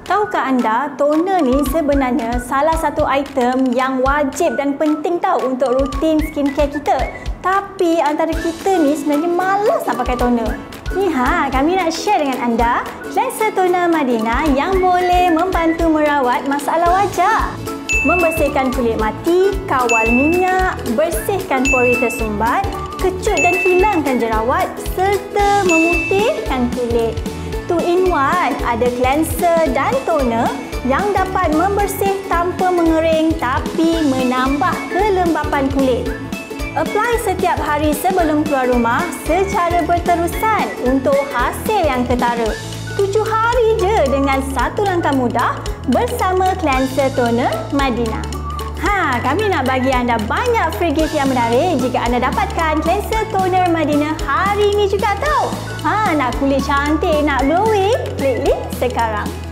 Tahukah anda, toner ni sebenarnya salah satu item yang wajib dan penting tahu untuk rutin skincare kita. Tapi antara kita ni sebenarnya malas nak pakai toner. Kami nak share dengan anda cleanser toner Madina yang boleh membantu merawat masalah wajah. Membersihkan kulit mati, kawal minyak, bersihkan pori tersumbat, kecut dan hilangkan jerawat serta memutihkan kulit. 2-in-1, ada cleanser dan toner yang dapat membersih tanpa mengering tapi menambah kelembapan kulit. Apply setiap hari sebelum keluar rumah secara berterusan untuk hasil yang ketara. 7 hari je dengan satu langkah mudah bersama cleanser toner Madina. Kami nak bagi anda banyak free gift yang menarik jika anda dapatkan cleanser toner Madina hari ini juga tau. Nak kulit cantik, nak glowing? Klik link sekarang.